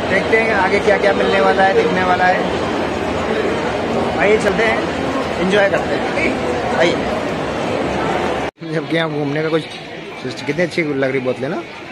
देखते हैं आगे क्या क्या मिलने वाला है, दिखने वाला है। आइए चलते हैं, एंजॉय करते हैं। आइए। जबकि यहाँ घूमने का कुछ कितनी अच्छी लग रही बोतलें ना।